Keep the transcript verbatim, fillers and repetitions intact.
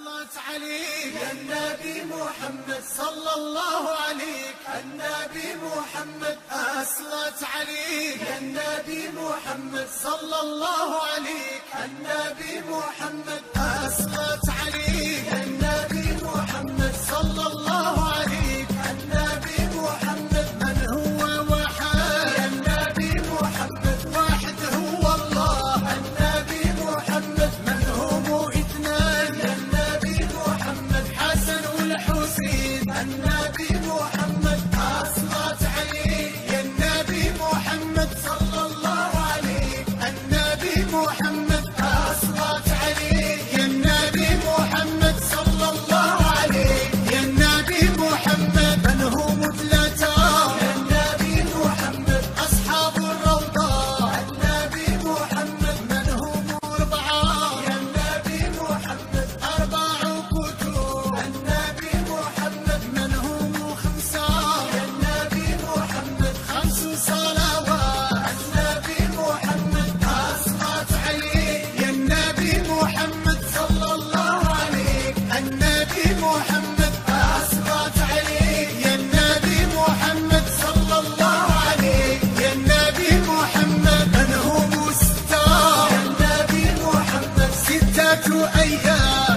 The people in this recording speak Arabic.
أصلت عليك يا النبي محمد صلى الله عليك. النبي محمد أصلت عليك يا النبي محمد صلى الله عليك. النبي محمد أصلت عليك يا النبي محمد صلى الله عليك. النبي محمد من هو وحد يا النبي محمد واحد هو الله. النبي محمد من هم اثنان يا النبي محمد حسن والحسين. النبي محمد أصلت عليك يا النبي محمد صلى الله عليك. النبي محمد أصلت عليك يا النبي محمد صلى الله عليك. يا النبي محمد من هم ثلاثة يا النبي محمد أصحاب الروضة. النبي محمد من هم أربعة يا النبي محمد أربع كتب. النبي محمد من هم خمسة يا النبي محمد خمس صلوات. النبي محمد أصلت عليك يا النبي محمد صلى الله عليك. النبي محمد أصلت عليك يا النبي محمد صلى الله عليك. يا النبي محمد من هم ستة يا النبي محمد ستة أيام.